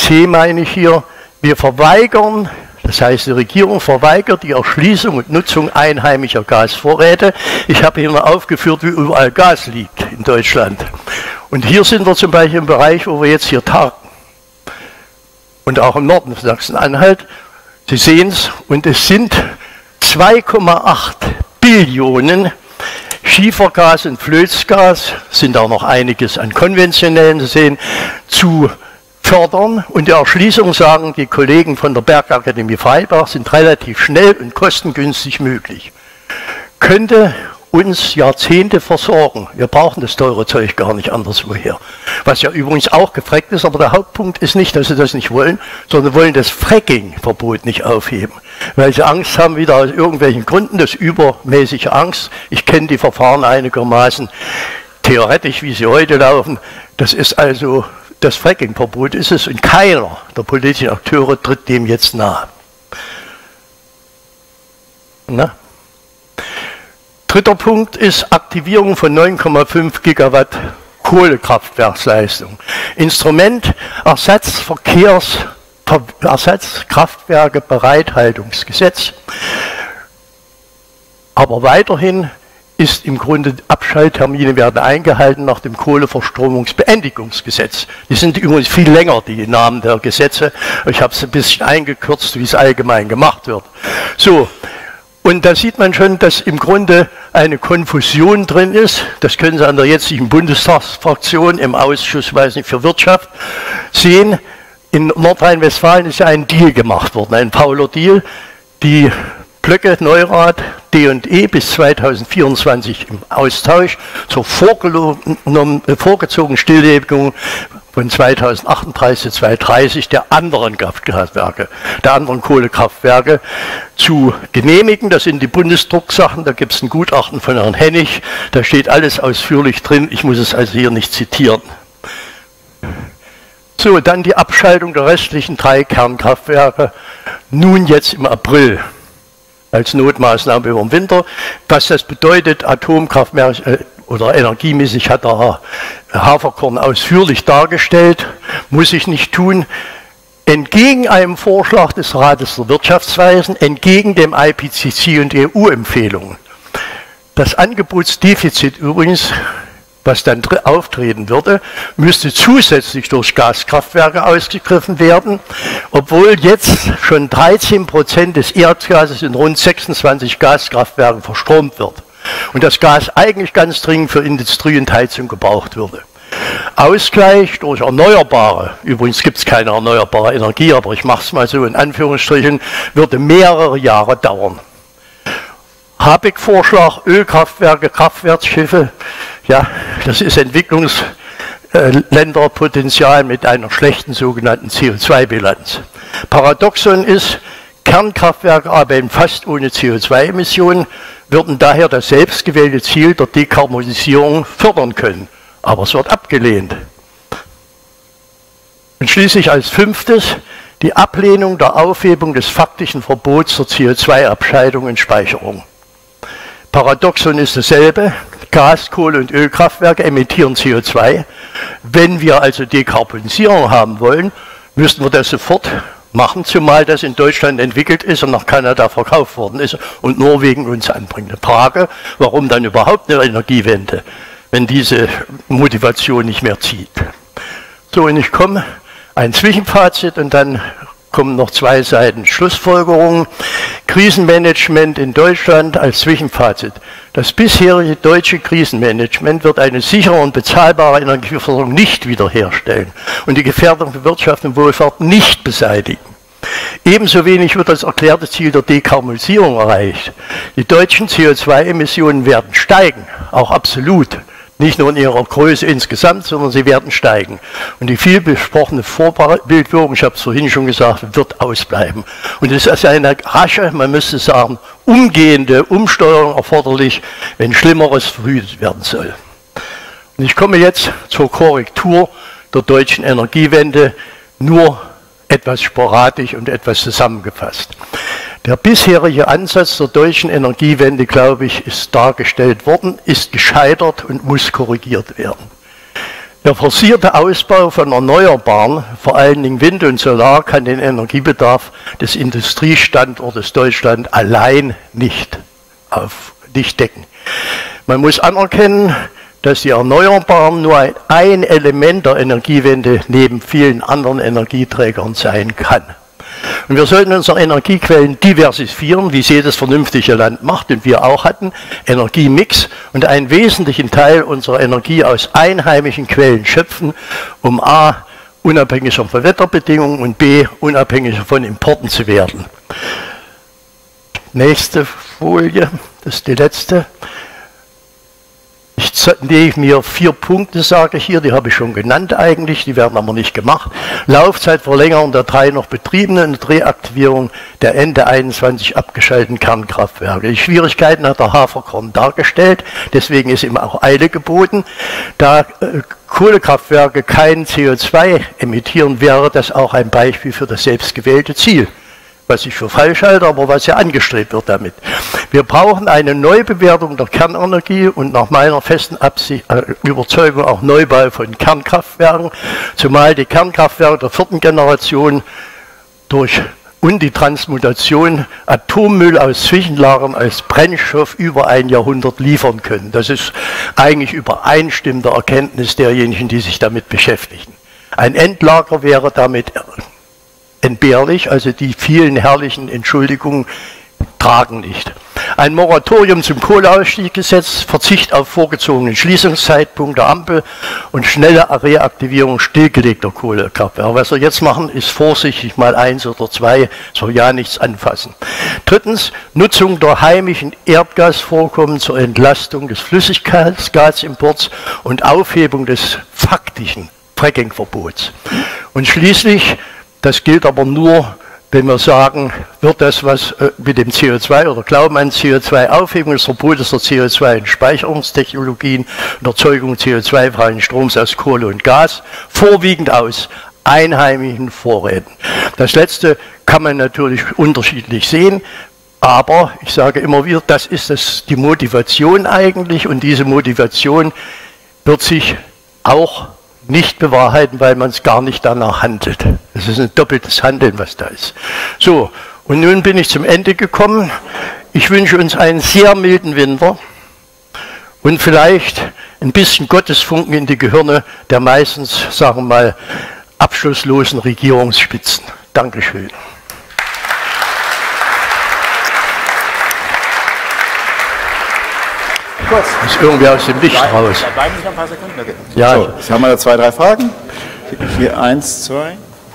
C meine ich hier, wir verweigern, das heißt die Regierung verweigert die Erschließung und Nutzung einheimischer Gasvorräte. Ich habe hier mal aufgeführt, wie überall Gas liegt in Deutschland. Und hier sind wir zum Beispiel im Bereich, wo wir jetzt hier tagen. Und auch im Norden von Sachsen-Anhalt. Sie sehen es, und es sind zwei Komma acht Billionen Schiefergas und Flößgas, sind auch noch einiges an konventionellen zu sehen, zu fördern. Und die Erschließung, sagen die Kollegen von der Bergakademie Freiberg, sind relativ schnell und kostengünstig möglich. Könnte uns Jahrzehnte versorgen. Wir brauchen das teure Zeug gar nicht anderswoher. Was ja übrigens auch gefreckt ist, aber der Hauptpunkt ist nicht, dass sie das nicht wollen, sondern wollen das Fracking-Verbot nicht aufheben. Weil sie Angst haben, wieder aus irgendwelchen Gründen, das ist übermäßige Angst. Ich kenne die Verfahren einigermaßen theoretisch, wie sie heute laufen. Das ist also, das Fracking-Verbot ist es, und keiner der politischen Akteure tritt dem jetzt nahe. Na? Dritter Punkt ist Aktivierung von neun Komma fünf Gigawatt Kohlekraftwerksleistung. Instrument Ersatzverkehrs, Ersatzkraftwerke Bereithaltungsgesetz. Aber weiterhin ist im Grunde Abschalttermine werden eingehalten nach dem Kohleverstromungsbeendigungsgesetz. Die sind übrigens viel länger, die Namen der Gesetze. Ich habe es ein bisschen eingekürzt, wie es allgemein gemacht wird. So. Und da sieht man schon, dass im Grunde eine Konfusion drin ist. Das können Sie an der jetzigen Bundestagsfraktion im Ausschuss, weiß nicht, für Wirtschaft sehen. In Nordrhein-Westfalen ist ja ein Deal gemacht worden, ein fauler Deal. Die Blöcke Neurath, D und E bis zweitausendvierundzwanzig im Austausch zur vorgezogenen Stilllegung von zweitausendachtunddreißig zu zweitausenddreißig der anderen Kraftwerke, der anderen Kohlekraftwerke zu genehmigen. Das sind die Bundesdrucksachen, da gibt es ein Gutachten von Herrn Hennig, da steht alles ausführlich drin, ich muss es also hier nicht zitieren. So, dann die Abschaltung der restlichen drei Kernkraftwerke, nun jetzt im April. Als Notmaßnahme über den Winter. Was das bedeutet, Atomkraftwerke äh, oder energiemäßig hat der Herr Haferkorn ausführlich dargestellt, muss ich nicht tun. Entgegen einem Vorschlag des Rates der Wirtschaftsweisen, entgegen dem I P C C und E U-Empfehlungen. Das Angebotsdefizit übrigens, was dann auftreten würde, müsste zusätzlich durch Gaskraftwerke ausgeglichen werden, obwohl jetzt schon dreizehn Prozent des Erdgases in rund sechsundzwanzig Gaskraftwerken verstromt wird und das Gas eigentlich ganz dringend für Industrie und Heizung gebraucht würde. Ausgleich durch erneuerbare, übrigens gibt es keine erneuerbare Energie, aber ich mache es mal so in Anführungsstrichen, würde mehrere Jahre dauern. Habeck-Vorschlag, Ölkraftwerke, Kraftwerksschiffe, ja, das ist Entwicklungsländerpotenzial mit einer schlechten sogenannten C O zwei Bilanz. Paradoxon ist, Kernkraftwerke arbeiten fast ohne C O zwei Emissionen, würden daher das selbstgewählte Ziel der Dekarbonisierung fördern können. Aber es wird abgelehnt. Und schließlich als fünftes die Ablehnung der Aufhebung des faktischen Verbots der C O zwei Abscheidung und Speicherung. Paradoxon ist dasselbe. Gas-, Kohle- und Ölkraftwerke emittieren C O zwei. Wenn wir also Dekarbonisierung haben wollen, müssten wir das sofort machen, zumal das in Deutschland entwickelt ist und nach Kanada verkauft worden ist und Norwegen uns anbringt. Eine Frage, warum dann überhaupt eine Energiewende, wenn diese Motivation nicht mehr zieht. So, und ich komme ein Zwischenfazit und dann kommen noch zwei Seiten Schlussfolgerungen. Krisenmanagement in Deutschland als Zwischenfazit. Das bisherige deutsche Krisenmanagement wird eine sichere und bezahlbare Energieversorgung nicht wiederherstellen und die Gefährdung für Wirtschaft und Wohlfahrt nicht beseitigen. Ebenso wenig wird das erklärte Ziel der Dekarbonisierung erreicht. Die deutschen C O zwei Emissionen werden steigen, auch absolut. Nicht nur in ihrer Größe insgesamt, sondern sie werden steigen. Und die viel besprochene Vorbildwirkung, ich habe es vorhin schon gesagt, wird ausbleiben. Und es ist eine rasche, man müsste sagen, umgehende Umsteuerung erforderlich, wenn Schlimmeres verhütet werden soll. Und ich komme jetzt zur Korrektur der deutschen Energiewende, nur etwas sporadisch und etwas zusammengefasst. Der bisherige Ansatz der deutschen Energiewende, glaube ich, ist dargestellt worden, ist gescheitert und muss korrigiert werden. Der forcierte Ausbau von Erneuerbaren, vor allen Dingen Wind und Solar, kann den Energiebedarf des Industriestandortes Deutschland allein nicht, auf, nicht decken. Man muss anerkennen, dass die Erneuerbaren nur ein Element der Energiewende neben vielen anderen Energieträgern sein kann. Und wir sollten unsere Energiequellen diversifizieren, wie es jedes vernünftige Land macht und wir auch hatten, Energiemix und einen wesentlichen Teil unserer Energie aus einheimischen Quellen schöpfen, um a. unabhängiger von Wetterbedingungen und b. unabhängiger von Importen zu werden. Nächste Folie, das ist die letzte. Ich lege mir vier Punkte, sage ich hier, die habe ich schon genannt eigentlich, die werden aber nicht gemacht. Laufzeitverlängerung der drei noch betriebenen und Reaktivierung der Ende einundzwanzig abgeschalteten Kernkraftwerke. Die Schwierigkeiten hat der Haferkorn dargestellt, deswegen ist ihm auch Eile geboten. Da äh, Kohlekraftwerke kein C O zwei emittieren, wäre das auch ein Beispiel für das selbstgewählte Ziel. Was ich für falsch halte, aber was ja angestrebt wird damit. Wir brauchen eine Neubewertung der Kernenergie und nach meiner festen Absicht, äh, Überzeugung auch Neubau von Kernkraftwerken, zumal die Kernkraftwerke der vierten Generation durch und die Transmutation Atommüll aus Zwischenlagern als Brennstoff über ein Jahrhundert liefern können. Das ist eigentlich übereinstimmende Erkenntnis derjenigen, die sich damit beschäftigen. Ein Endlager wäre damit entbehrlich, also die vielen herrlichen Entschuldigungen tragen nicht. Ein Moratorium zum Kohleausstiegsgesetz, Verzicht auf vorgezogenen Schließungszeitpunkt der Ampel und schnelle Reaktivierung stillgelegter Kohlekraftwerke. Was wir jetzt machen, ist vorsichtig mal eins oder zwei, soll ja nichts anfassen. Drittens, Nutzung der heimischen Erdgasvorkommen zur Entlastung des Flüssiggasimports und Aufhebung des faktischen Fracking-Verbots. Und schließlich, das gilt aber nur, wenn wir sagen, wird das was äh, mit dem C O zwei oder glauben an C O zwei Aufhebung des Verbotes der C O zwei und Speicherungstechnologien und Erzeugung C O zwei freien Stroms aus Kohle und Gas, vorwiegend aus einheimischen Vorräten. Das letzte kann man natürlich unterschiedlich sehen, aber ich sage immer wieder, das ist das, die Motivation eigentlich und diese Motivation wird sich auch nicht bewahrheiten, weil man es gar nicht danach handelt. Es ist ein doppeltes Handeln, was da ist. So, und nun bin ich zum Ende gekommen. Ich wünsche uns einen sehr milden Winter und vielleicht ein bisschen Gottesfunken in die Gehirne der meistens, sagen wir mal, abschlusslosen Regierungsspitzen. Dankeschön. Kurz. Ist irgendwie aus dem Licht Bleib, raus. Bleiben Sie noch ein paar Sekunden? Okay. Ja. So, jetzt haben wir da zwei, drei Fragen. Hier eins, zwei.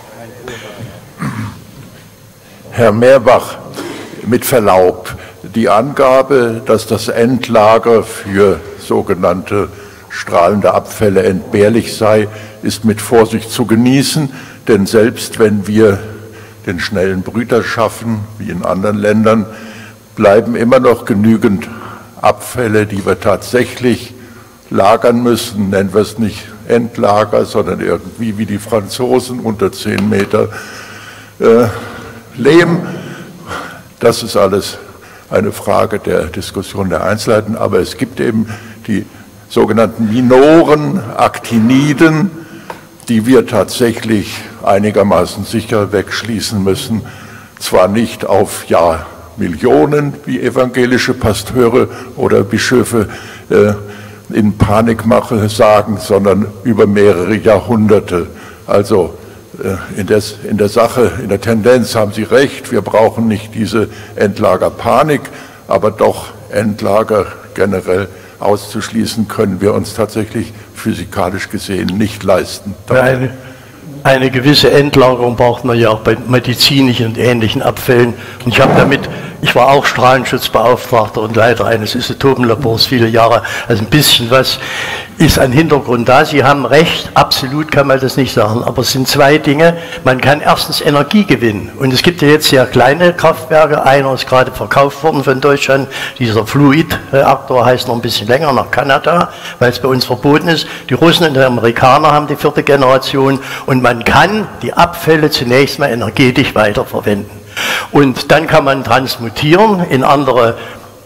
Herr Meerbach, mit Verlaub, die Angabe, dass das Endlager für sogenannte strahlende Abfälle entbehrlich sei, ist mit Vorsicht zu genießen, denn selbst wenn wir den schnellen Brüter schaffen, wie in anderen Ländern, bleiben immer noch genügend Abfälle, die wir tatsächlich lagern müssen, nennen wir es nicht Endlager, sondern irgendwie wie die Franzosen unter zehn Meter äh, Lehm. Das ist alles eine Frage der Diskussion der Einzelheiten, aber es gibt eben die sogenannten minoren Actiniden, die wir tatsächlich einigermaßen sicher wegschließen müssen, zwar nicht auf ja Millionen, wie evangelische Pasteure oder Bischöfe äh, in Panikmache sagen, sondern über mehrere Jahrhunderte. Also äh, in, des, in der Sache, in der Tendenz haben Sie recht, wir brauchen nicht diese Endlagerpanik, aber doch Endlager generell auszuschließen, können wir uns tatsächlich physikalisch gesehen nicht leisten. Eine, eine gewisse Endlagerung braucht man ja auch bei medizinischen und ähnlichen Abfällen. Und ich habe damit, ich war auch Strahlenschutzbeauftragter und Leiter eines Isotopenlabors viele Jahre, also ein bisschen was ist an Hintergrund da. Sie haben recht, absolut kann man das nicht sagen, aber es sind zwei Dinge. Man kann erstens Energie gewinnen und es gibt ja jetzt sehr kleine Kraftwerke, einer ist gerade verkauft worden von Deutschland, dieser Fluid-Reaktor heißt noch ein bisschen länger nach Kanada, weil es bei uns verboten ist. Die Russen und die Amerikaner haben die vierte Generation und man kann die Abfälle zunächst mal energetisch weiterverwenden. Und dann kann man transmutieren in andere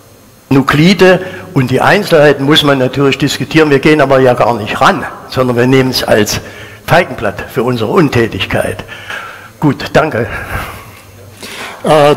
Nuklide und die Einzelheiten muss man natürlich diskutieren. Wir gehen aber ja gar nicht ran, sondern wir nehmen es als Feigenblatt für unsere Untätigkeit. Gut, danke. Äh,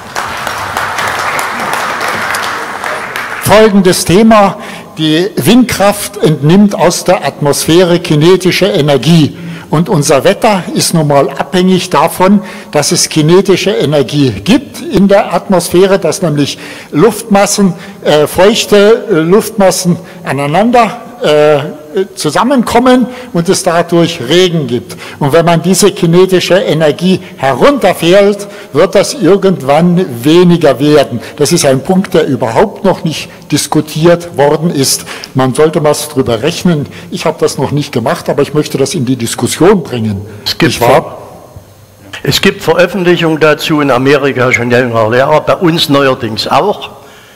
folgendes Thema. Die Windkraft entnimmt aus der Atmosphäre kinetische Energie. Und unser Wetter ist nun mal abhängig davon, dass es kinetische Energie gibt in der Atmosphäre, dass nämlich Luftmassen, äh, feuchte äh, Luftmassen aneinander äh, zusammenkommen und es dadurch Regen gibt. Und wenn man diese kinetische Energie herunterfährt, wird das irgendwann weniger werden. Das ist ein Punkt, der überhaupt noch nicht diskutiert worden ist. Man sollte mal drüber rechnen. Ich habe das noch nicht gemacht, aber ich möchte das in die Diskussion bringen. Es gibt, Ver es gibt Veröffentlichungen dazu in Amerika schon länger, Lehrer, bei uns neuerdings auch,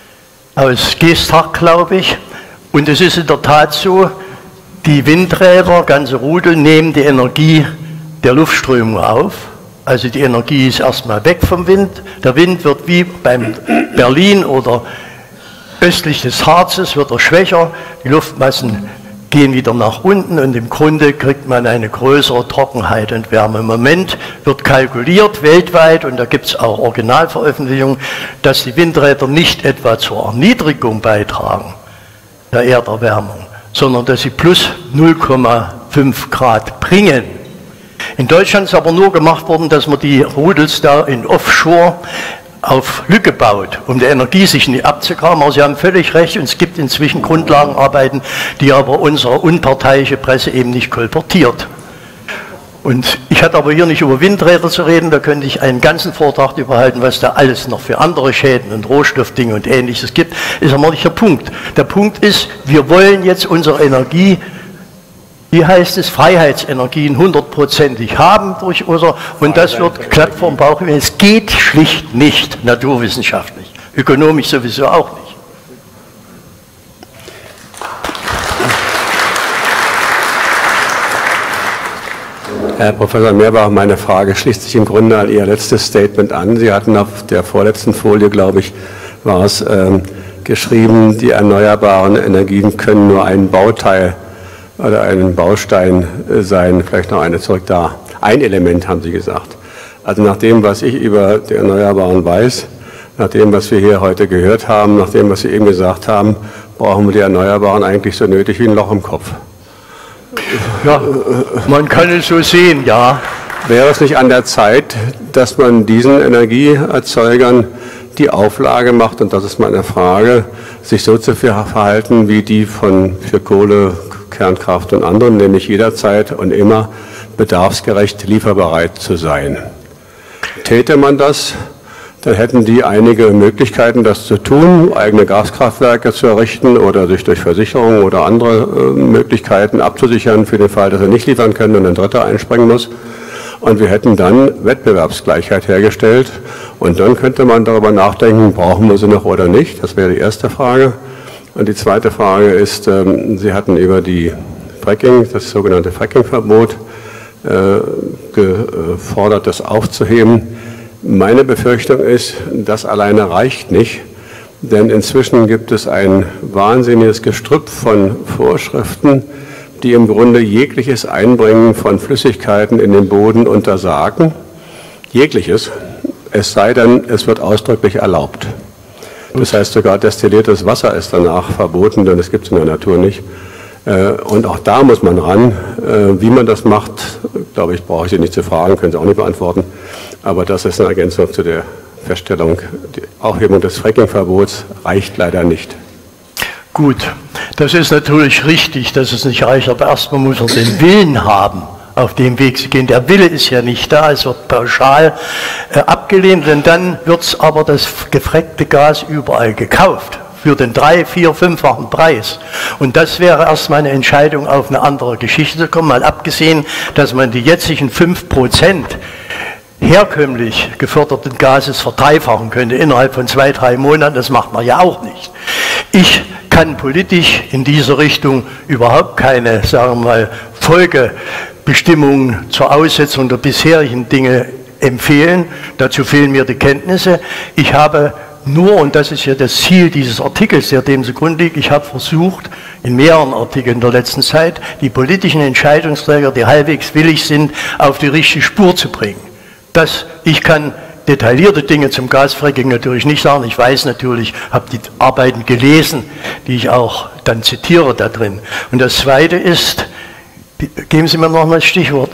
aus Geesthacht, glaube ich. Und es ist in der Tat so, die Windräder, ganze Rudel, nehmen die Energie der Luftströmung auf. Also die Energie ist erstmal weg vom Wind. Der Wind wird wie beim Berlin oder östlich des Harzes wird er schwächer. Die Luftmassen gehen wieder nach unten und im Grunde kriegt man eine größere Trockenheit und Wärme. Im Moment wird kalkuliert weltweit, und da gibt es auch Originalveröffentlichungen, dass die Windräder nicht etwa zur Erniedrigung beitragen der Erderwärmung, sondern dass sie plus null Komma fünf Grad bringen. In Deutschland ist aber nur gemacht worden, dass man die Rudels da in Offshore auf Lücke baut, um die Energie sich nicht abzugraben. Aber Sie haben völlig recht, und es gibt inzwischen Grundlagenarbeiten, die aber unsere unparteiische Presse eben nicht kolportiert. Und ich hatte aber hier nicht über Windräder zu reden, da könnte ich einen ganzen Vortrag überhalten, was da alles noch für andere Schäden und Rohstoffdinge und Ähnliches gibt, ist aber nicht der Punkt. Der Punkt ist, wir wollen jetzt unsere Energie, wie heißt es, Freiheitsenergien hundertprozentig haben durch unser, und das wird glatt vom Bauch. Es geht schlicht nicht naturwissenschaftlich, ökonomisch sowieso auch nicht. Herr Professor Meerbach, meine Frage schließt sich im Grunde an Ihr letztes Statement an. Sie hatten auf der vorletzten Folie, glaube ich, war es, ähm, geschrieben, die erneuerbaren Energien können nur ein Bauteil oder ein Baustein äh, sein, vielleicht noch eine zurück da. Ein Element, haben Sie gesagt. Also nach dem, was ich über die Erneuerbaren weiß, nach dem, was wir hier heute gehört haben, nach dem, was Sie eben gesagt haben, brauchen wir die Erneuerbaren eigentlich so nötig wie ein Loch im Kopf. Ja, man kann es so sehen, ja. Wäre es nicht an der Zeit, dass man diesen Energieerzeugern die Auflage macht, und das ist meine Frage, sich so zu verhalten wie die von für Kohle, Kernkraft und anderen, nämlich jederzeit und immer bedarfsgerecht lieferbereit zu sein? Täte man das, dann hätten die einige Möglichkeiten, das zu tun, eigene Gaskraftwerke zu errichten oder sich durch Versicherungen oder andere äh, Möglichkeiten abzusichern für den Fall, dass sie nicht liefern können und ein Dritter einspringen muss. Und wir hätten dann Wettbewerbsgleichheit hergestellt. Und dann könnte man darüber nachdenken, brauchen wir sie noch oder nicht. Das wäre die erste Frage. Und die zweite Frage ist, ähm, Sie hatten über die Fracking, das sogenannte Fracking-Verbot, äh, gefordert, das aufzuheben. Meine Befürchtung ist, das alleine reicht nicht, denn inzwischen gibt es ein wahnsinniges Gestrüpp von Vorschriften, die im Grunde jegliches Einbringen von Flüssigkeiten in den Boden untersagen. Jegliches, es sei denn, es wird ausdrücklich erlaubt. Das heißt, sogar destilliertes Wasser ist danach verboten, denn das gibt es in der Natur nicht. Und auch da muss man ran. Wie man das macht, glaube ich, brauche ich Sie nicht zu fragen, können Sie auch nicht beantworten. Aber das ist eine Ergänzung zu der Feststellung. Die Aufhebung des Fracking-Verbots reicht leider nicht. Gut, das ist natürlich richtig, dass es nicht reicht, aber erstmal muss man den Willen haben, auf dem Weg zu gehen. Der Wille ist ja nicht da, es wird pauschal äh, abgelehnt, und dann wird es aber das gefreckte Gas überall gekauft. Für den drei-, vier-, fünffachen Preis. Und das wäre erstmal eine Entscheidung, auf eine andere Geschichte zu kommen, mal abgesehen, dass man die jetzigen fünf Prozent herkömmlich geförderten Gases verdreifachen könnte innerhalb von zwei, drei Monaten. Das macht man ja auch nicht. Ich kann politisch in dieser Richtung überhaupt keine, sagen wir mal, Folgebestimmungen zur Aussetzung der bisherigen Dinge empfehlen. Dazu fehlen mir die Kenntnisse. Ich habe nur, und das ist ja das Ziel dieses Artikels, der dem zugrunde liegt, ich habe versucht, in mehreren Artikeln der letzten Zeit, die politischen Entscheidungsträger, die halbwegs willig sind, auf die richtige Spur zu bringen. Das, ich kann detaillierte Dinge zum Gasfracking natürlich nicht sagen. Ich weiß natürlich, habe die Arbeiten gelesen, die ich auch dann zitiere da drin. Und das Zweite ist, geben Sie mir noch mal das Stichwort.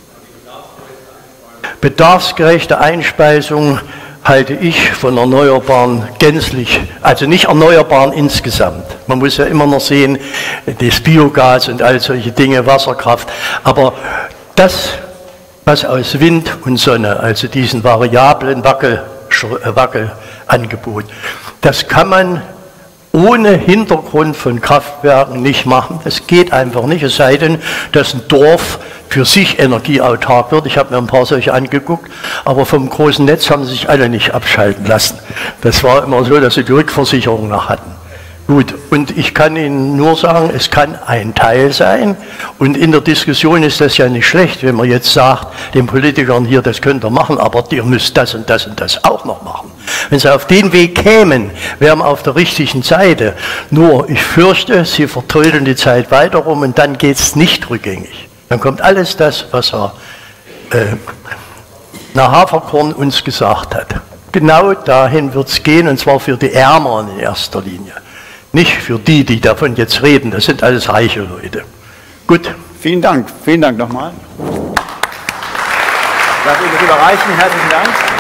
Bedarfsgerechte Einspeisung halte ich von Erneuerbaren gänzlich, also nicht Erneuerbaren insgesamt. Man muss ja immer noch sehen, das Biogas und all solche Dinge, Wasserkraft. Aber das, was aus Wind und Sonne, also diesen variablen Wackel, Wackelangebot, das kann man ohne Hintergrund von Kraftwerken nicht machen. Das geht einfach nicht, es sei denn, dass ein Dorf für sich energieautark wird. Ich habe mir ein paar solche angeguckt, aber vom großen Netz haben sie sich alle nicht abschalten lassen. Das war immer so, dass sie die Rückversicherung noch hatten. Gut, und ich kann Ihnen nur sagen, es kann ein Teil sein, und in der Diskussion ist das ja nicht schlecht, wenn man jetzt sagt, den Politikern hier, das könnt ihr machen, aber ihr müsst das und das und das auch noch machen. Wenn sie auf den Weg kämen, wären wir auf der richtigen Seite. Nur, ich fürchte, sie vertrödeln die Zeit weiter rum und dann geht es nicht rückgängig. Dann kommt alles das, was Herr äh, Haferkorn uns gesagt hat. Genau dahin wird es gehen, und zwar für die Ärmeren in erster Linie. Nicht für die, die davon jetzt reden, das sind alles reiche Leute. Gut. Vielen Dank, vielen Dank nochmal. Darf ich das überreichen? Herzlichen Dank.